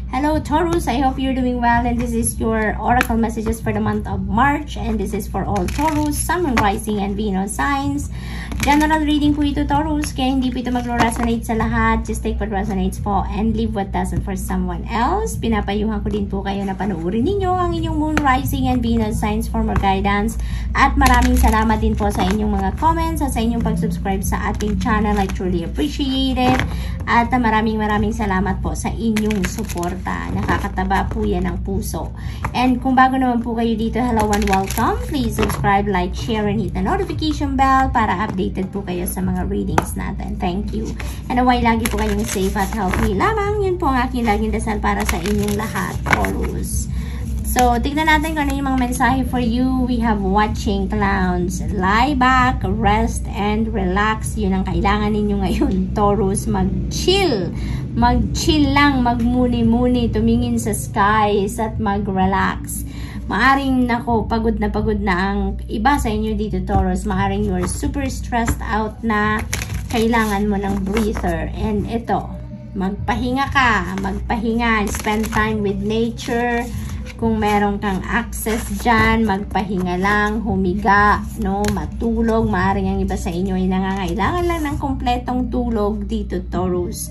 Hello Taurus, I hope you're doing well, and this is your oracle messages for the month of March, and this is for all Taurus, Sun, Rising, and Venus signs. General reading po ito Taurus, kaya hindi po ito mag-resonate sa lahat. Just take what resonates po and leave what doesn't for someone else. Pinapayuhan ko din po kayo na panoorin ninyo ang inyong Moon, Rising, and Venus signs for more guidance. At maraming salamat din po sa inyong mga comments at sa inyong pag-subscribe sa ating channel. I truly appreciate it. At maraming salamat po sa inyong support. Nakakataba po yan ng puso. And kung bago naman po kayo dito, hello and welcome. Please subscribe, like, share, and hit the notification bell para updated po kayo sa mga readings natin. Thank you. And away lagi po kayong safe at healthy lamang. Yun po ang aking laging dasal para sa inyong lahat, Taurus. So, tignan natin kung ano yung mga mensahe for you. We have watching clowns. Lie back, rest, and relax. Yun ang kailangan ninyo ngayon, Taurus. Mag-chill. Mag-chill lang, magmuni-muni, tumingin sa skies at mag-relax. Maaring nako, pagod na ang iba sa inyo dito, Taurus. Maaring you're super stressed out na kailangan mo ng breather. And ito, magpahinga ka, spend time with nature. Kung meron kang access dyan, magpahinga lang, humiga, no, matulog. Maaring ang iba sa inyo ay nangangailangan lang ng kompletong tulog dito, Taurus.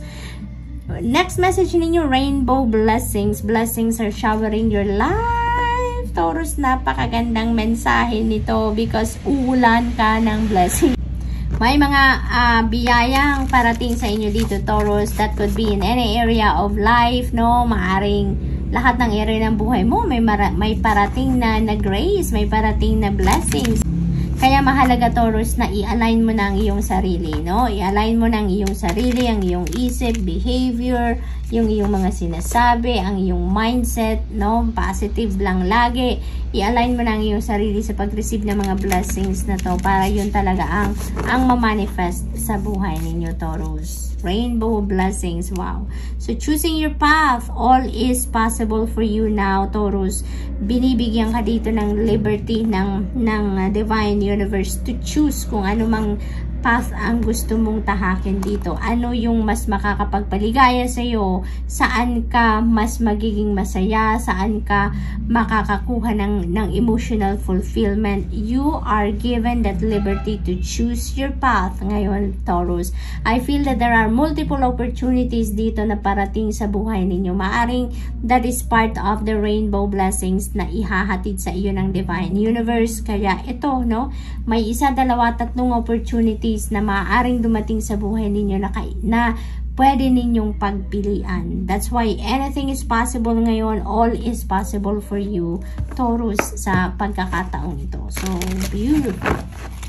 Next message ninyo, rainbow blessings. Blessings are showering your life. Taurus, napakagandang mensahe nito because uulan ka ng blessing. May mga biyayang parating sa inyo dito, Taurus. That could be in any area of life, no? Maaring lahat ng area ng buhay mo, may parating na grace, may parating na blessings. Kaya mahalaga, Taurus, na i-align mo na ang iyong sarili, no? I-align mo na ang iyong sarili, ang iyong isip, behavior, yung iyong mga sinasabi, ang iyong mindset, no? Positive lang lagi. I-align mo na ang iyong sarili sa pag-receive ng mga blessings na to para yun talaga ang ma-manifest sa buhay ninyo, Taurus. Rainbow blessings, wow. So, choosing your path, all is possible for you now, Taurus. Binibigyan ka dito ng liberty ng divine universe to choose kung ano mang path ang gusto mong tahakin dito. Ano yung mas makakapagpaligaya sa iyo? Saan ka mas magiging masaya? Saan ka makakakuha ng emotional fulfillment? You are given that liberty to choose your path ngayon, Taurus. I feel that there are multiple opportunities dito na parating sa buhay ninyo. Maaring that is part of the rainbow blessings na ihahatid sa iyo ng divine universe. Kaya ito, no? May isa, dalawa, tatlong opportunities na maaaring dumating sa buhay ninyo na pwede ninyong pagpilian. That's why anything is possible ngayon. All is possible for you, Taurus, sa pagkakataong ito. So, beautiful.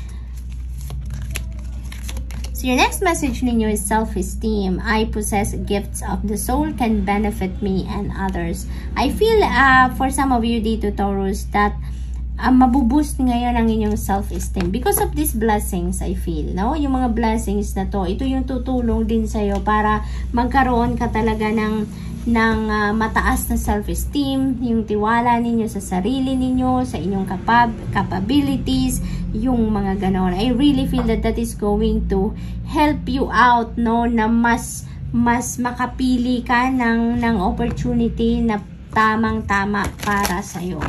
So, your next message ninyo is self-esteem. I possess gifts of the soul, can benefit me and others. I feel for some of you dito, Taurus, that mabuboost ngayon ang inyong self-esteem because of these blessings, I feel, no? Yung mga blessings na to, ito yung tutulong din sa'yo para magkaroon ka talaga ng mataas na self-esteem, yung tiwala ninyo sa sarili ninyo, sa inyong capabilities, yung mga ganon. I really feel that is going to help you out, no? Na mas makapili ka ng opportunity na tamang-tama para sa'yo.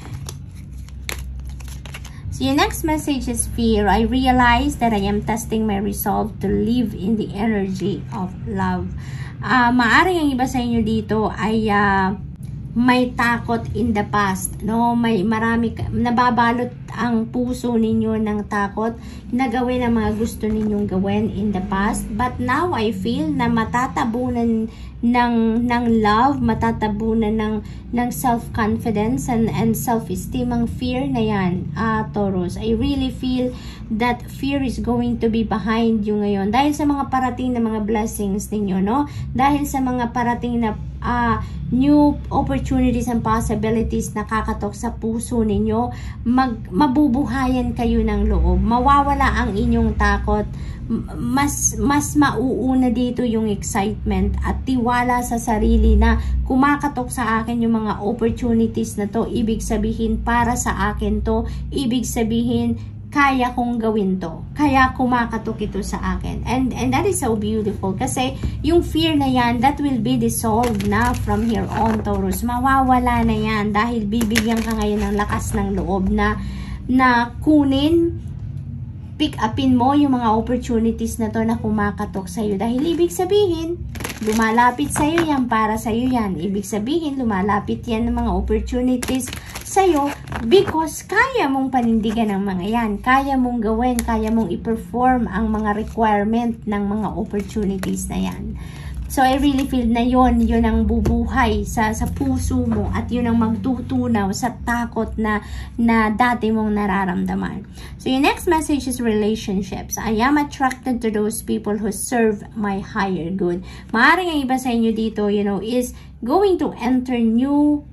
Your next message is fear. I realize that I am testing my resolve to live in the energy of love. Maaring ang iba sa inyo dito ay may takot in the past, no? May marami, nababalot ang puso ninyo ng takot na gawin ang mga gusto ninyong gawin in the past. But now I feel na matatabunan ng love, matatabunan ng self-confidence and self-esteem ang fear na yan, Taurus. I really feel that fear is going to be behind you ngayon dahil sa mga parating na mga blessings ninyo, no? Dahil sa mga parating na new opportunities and possibilities na kakatok sa puso ninyo, mabubuhayan kayo ng loob, mawawala ang inyong takot, mas mauuna dito yung excitement at tiwala sa sarili na kumakatok sa akin yung mga opportunities na to, ibig sabihin para sa akin to, ibig sabihin kaya kong gawin to. Kaya kumakatok ito sa akin. And that is so beautiful. Kasi yung fear na yan, that will be dissolved na from here on, Taurus. Mawawala na yan dahil bibigyan ka ngayon ng lakas ng loob na kunin, pick upin mo yung mga opportunities na to na kumakatok sa'yo. Dahil ibig sabihin, lumalapit sa'yo yan, para sa'yo yan. Ibig sabihin, lumalapit yan ng mga opportunities sa'yo because kaya mong panindigan ang mga yan. Kaya mong gawin, kaya mong i-perform ang mga requirement ng mga opportunities na yan. So, I really feel na yun ang bubuhay sa puso mo at yun ang magtutunaw sa takot na dati mong nararamdaman. So, your next message is relationships. I am attracted to those people who serve my higher good. Maaaring ang iba sa inyo dito, is going to enter new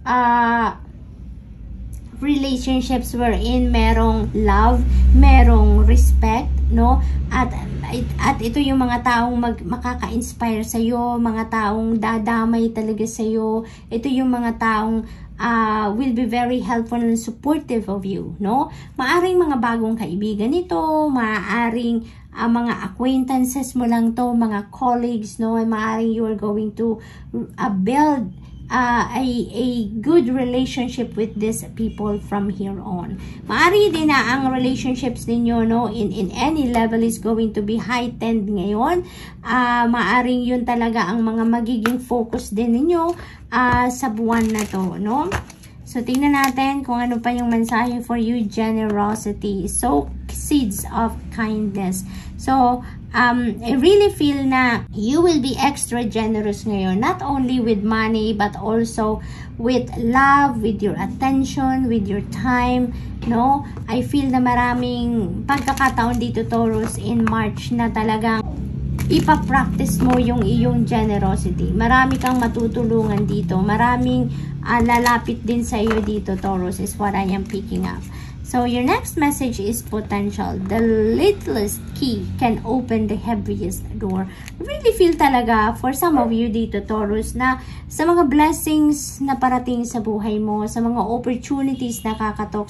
relationships wherein merong love, merong respect, no? At ito yung mga taong makaka-inspire sa'yo, mga taong dadamay talaga sa'yo. Ito yung mga taong will be very helpful and supportive of you, no? Maaring mga bagong kaibigan ito, maaring mga acquaintances mo lang to, mga colleagues, no? Maaring you are going to build a good relationship with these people from here on. Maari din na ang relationships ninyo, no, in any level is going to be heightened ngayon. Maaring yun talaga ang mga magiging focus din ninyo sa buwan na to, no? So, tingnan natin kung ano pa yung mensahe for you. Generosity. Sow seeds of kindness. So, I really feel na you will be extra generous ngayon. Not only with money, but also with love, with your attention, with your time, no? I feel na maraming pagkakataon dito, Taurus, in March na talagang ipapractice mo yung iyong generosity. Marami kang matutulungan dito. Maraming lalapit din sa iyo dito, Taurus, is what I am picking up. So, your next message is potential. The littlest key can open the heaviest door. I really feel talaga for some of you dito, Taurus, na sa mga blessings na parating sa buhay mo, sa mga opportunities na kakatok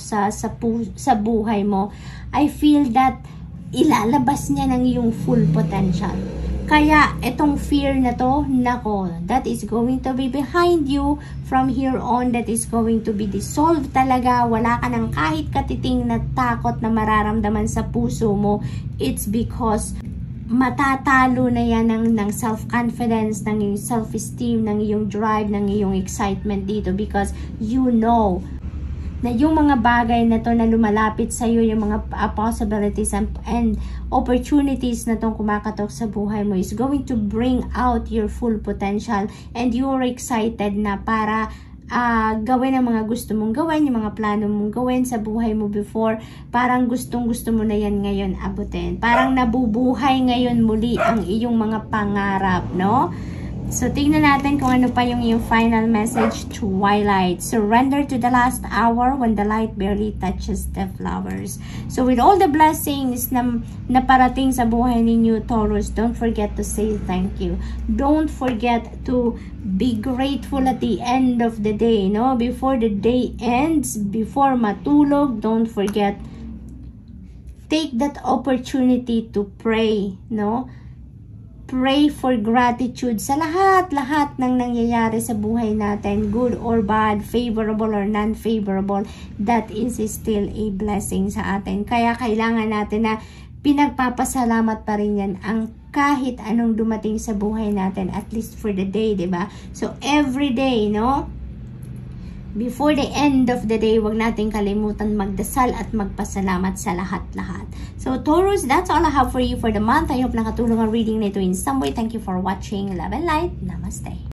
sa buhay mo, I feel that ilalabas niya ng iyong full potential. Kaya, itong fear na to, nako, that is going to be behind you from here on. That is going to be dissolved talaga. Wala ka ng kahit katiting na takot na mararamdaman sa puso mo. It's because matatalo na yan ng self-confidence, ng iyong self-esteem, ng iyong drive, ng iyong excitement dito because you know na yung mga bagay na to na lumalapit sa iyo, yung mga possibilities and opportunities na tong kumakatok sa buhay mo is going to bring out your full potential and you're excited na para gawin ang mga gusto mong gawin, yung mga plano mong gawin sa buhay mo before. Parang gustong-gusto mo na yan ngayon abutin. Parang nabubuhay ngayon muli ang iyong mga pangarap, no? So, tingnan natin kung ano pa yung final message. Twilight. Surrender to the last hour when the light barely touches the flowers. So, with all the blessings na parating sa buhay ninyo, Taurus, don't forget to say thank you. Don't forget to be grateful at the end of the day, no? Before the day ends, before matulog, don't forget. Take that opportunity to pray, no? Pray for gratitude sa lahat ng nangyayari sa buhay natin, good or bad, favorable or non-favorable, that is still a blessing sa atin. Kaya kailangan natin na pinagpapasalamat pa rin yan ang kahit anong dumating sa buhay natin, at least for the day, diba? So, every day, no? Before the end of the day, wag natin kalimutan magdasal at magpasalamat sa lahat-lahat. So, Taurus, that's all I have for you for the month. I hope nakatulong ang reading na ito in some way. Thank you for watching. Love and light. Namaste.